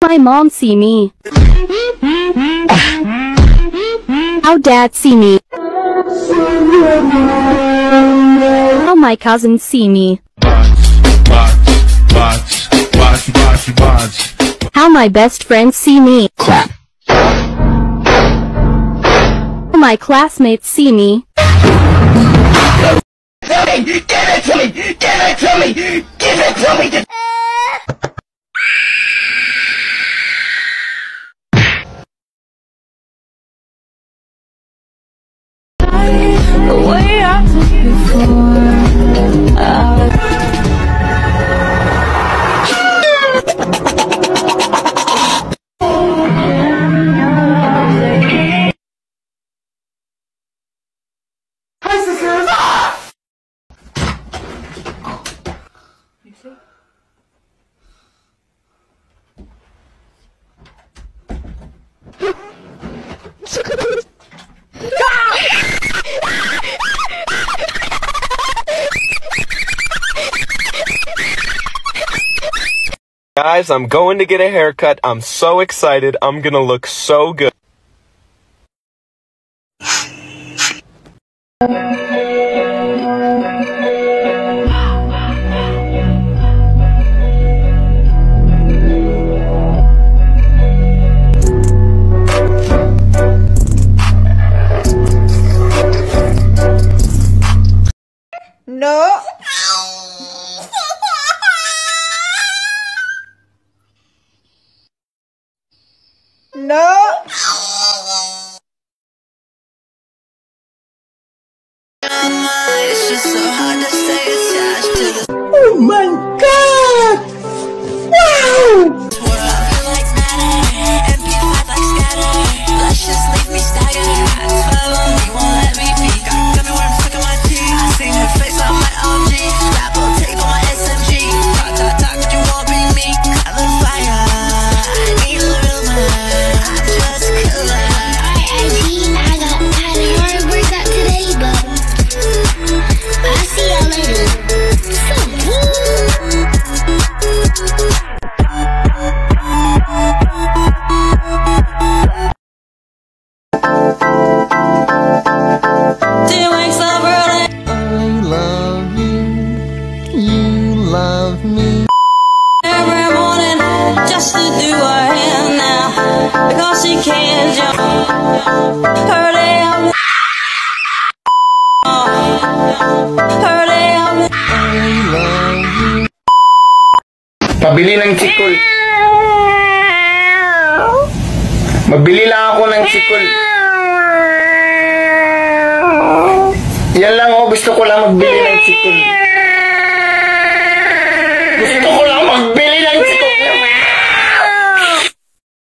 my mom see me? How dad see me? How my cousins see me? How my best friends see me? Clap. How my classmates see me? Give it to me! Give it to me! Give it to me! The way I took you before. Guys, I'm going to get a haircut. I'm so excited. I'm gonna look so good. No. No. It's just so hard to stay attached to this Oh my God! Wow! world. Like matter, amplified like scatter. Let's just leave me staggered. I follow me, won't let me be. Got me where I'm stuck in my teeth. I seen her face on my OG. Apple tape on my SMG. Talk, talk, talk, but you won't be me. I love fire. I need a little man. I'm just cooler. I got had a hard workout today, but I'll see y'all later. So doing some early. I love you. You love me. Every morning, just to do her hair now, because she can't jump. Her day of her day of I love you. Pabili ng sikul. Mabili lang ako ng sikul. Yan lang, oh, gusto ko lang magbili ng sikul.